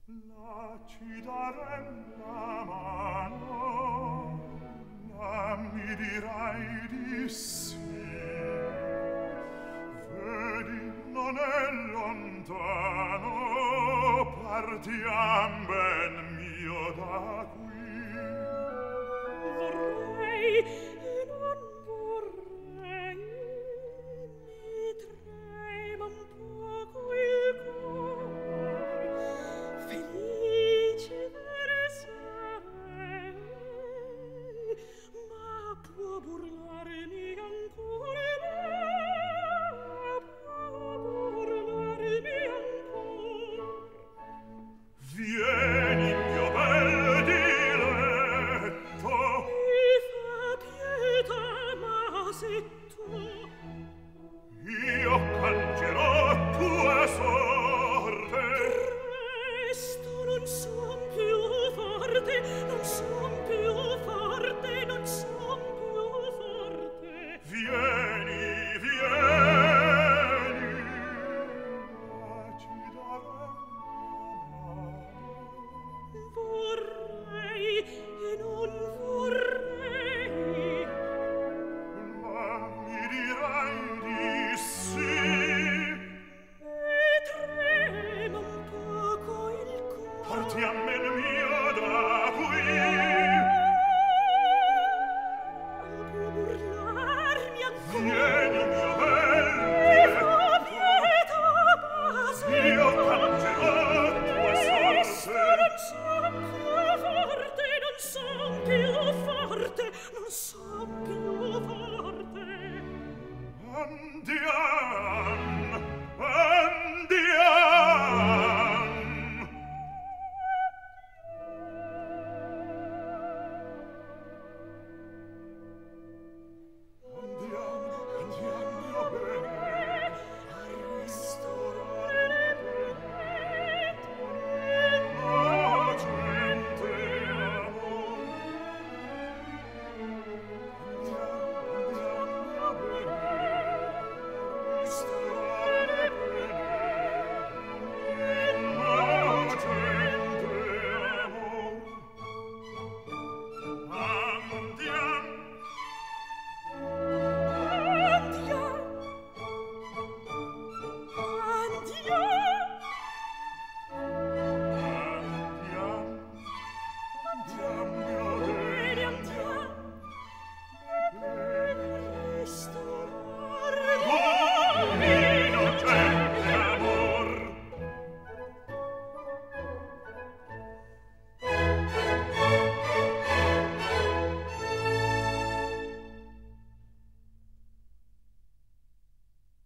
là ci darem la mano, là mi dirai di sì. Vedi, non è lontano, partiam ben mio da qui. Vorrei e non vorrei, mi trema un poco il cuore, felice sarei, ma può burlarmi ancora, può burlarmi ancora. Vieni, mio bel diletto, Mi fa pietà, ma se tu io cangerò tua sorte. presto non son più forte, non son più forte, non son più forte. Vieni, vieni, là ci darem la mano. Vorrei e non vorrei, Ma mi dirai di sì. mi trema un poco il cuore. Partiam ben mio da qui. Può burlarmi ancora. Vieni, mio bel Mi fa diletto, pietà, ma se io tu cangerò tua presto sorte. non son più forte, non son più forte, non son